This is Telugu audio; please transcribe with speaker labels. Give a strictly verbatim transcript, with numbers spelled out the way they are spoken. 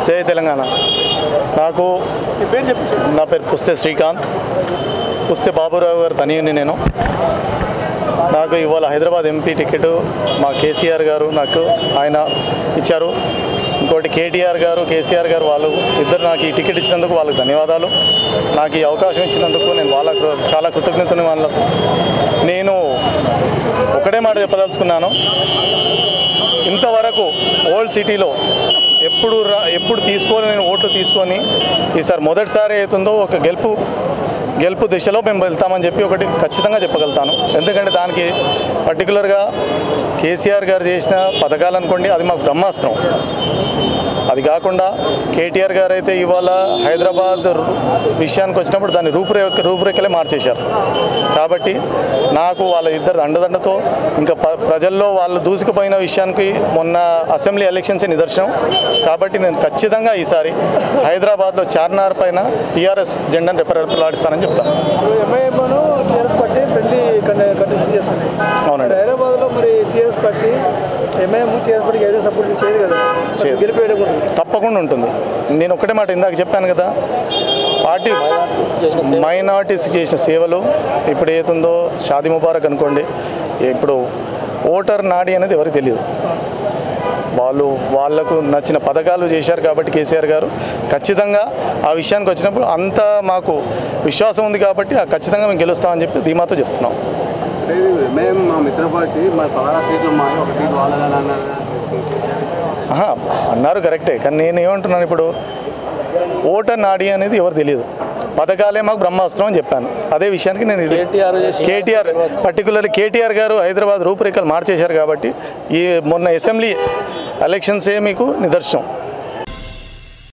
Speaker 1: జై తెలంగాణ. నాకు నా పేరు పుస్తే శ్రీకాంత్. పుస్తే బాబురావు గారు తనయుని నేను. నాకు ఇవాళ హైదరాబాద్ ఎంపీ టికెట్ మా కేసీఆర్ గారు నాకు ఆయన ఇచ్చారు. ఇంకోటి కేటీఆర్ గారు కేసీఆర్ గారు వాళ్ళు ఇద్దరు నాకు ఈ టికెట్ ఇచ్చినందుకు వాళ్ళకి ధన్యవాదాలు. నాకు ఈ అవకాశం ఇచ్చినందుకు నేను వాళ్ళకు చాలా కృతజ్ఞతని వాళ్ళకు. నేను ఒకటే మాట చెప్పదలుచుకున్నాను, ఇంతవరకు ఓల్డ్ సిటీలో ఎప్పుడు రా ఎప్పుడు తీసుకొని నేను ఓట్లు తీసుకొని ఈసారి మొదటిసారి అవుతుందో ఒక గెలుపు గెలుపు దిశలో మేము వెళ్తామని చెప్పి ఒకటి ఖచ్చితంగా చెప్పగలుగుతాను. ఎందుకంటే దానికి పర్టికులర్గా కేసీఆర్ గారు చేసిన పథకాలు అనుకోండి, అది మాకు బ్రహ్మాస్త్రం. అది కాకుండా కేటీఆర్ గారు అయితే ఇవాళ హైదరాబాద్ విషయానికి వచ్చినప్పుడు దాన్ని రూపురేఖ రూపురేఖలే మార్చేశారు. కాబట్టి నాకు వాళ్ళ ఇద్దరు అండదండతో ఇంకా ప్రజల్లో వాళ్ళు దూసుకుపోయిన విషయానికి మొన్న అసెంబ్లీ ఎలక్షన్సే నిదర్శనం. కాబట్టి నేను ఖచ్చితంగా ఈసారి హైదరాబాద్లో చార్మినార్ పైన టీఆర్ఎస్ జెండాను రెపరెపలాడిస్తానని చెప్తాను. అవునండి.
Speaker 2: హైదరాబాద్లో మరి టీఆర్ఎస్ పార్టీ ఎంఐఎం టీఆర్ఎస్ పార్టీకి ఏదో సపోర్ట్ చేయదు కదా,
Speaker 1: తప్పకుండా ఉంటుంది. నేను ఒకటే మాట ఇందాక చెప్పాను కదా, పార్టీ మైనారిటీస్ చేసిన సేవలు ఇప్పుడు ఏతుందో షాదీ ముబారక్ అనుకోండి, ఇప్పుడు ఓటర్ నాడి అనేది ఎవరికి తెలియదు. వాళ్ళు వాళ్లకు నచ్చిన పథకాలు చేశారు కాబట్టి కేసీఆర్ గారు ఖచ్చితంగా ఆ విషయానికి వచ్చినప్పుడు అంత మాకు విశ్వాసం ఉంది కాబట్టి ఖచ్చితంగా మేము గెలుస్తామని చెప్పి ధీమాతో చెప్తున్నాం.
Speaker 2: మేము మా మిత్ర పార్టీ మా పదహారు సీట్లు మా ఒక సీట్ వాళ్ళదని అన్నారు
Speaker 1: అన్నారు కరెక్టే. కానీ నేను ఏమంటున్నాను, ఇప్పుడు ఓటర్ నాడి అనేది ఎవరు తెలియదు, పథకాలే మాకు బ్రహ్మాస్త్రం అని చెప్పాను. అదే విషయానికి నేను ఇది కేటీఆర్ పర్టికులర్లీ కేటీఆర్ గారు హైదరాబాద్ రూపురేఖలు మార్చేశారు కాబట్టి ఈ మొన్న అసెంబ్లీ ఎలక్షన్సే మీకు నిదర్శనం.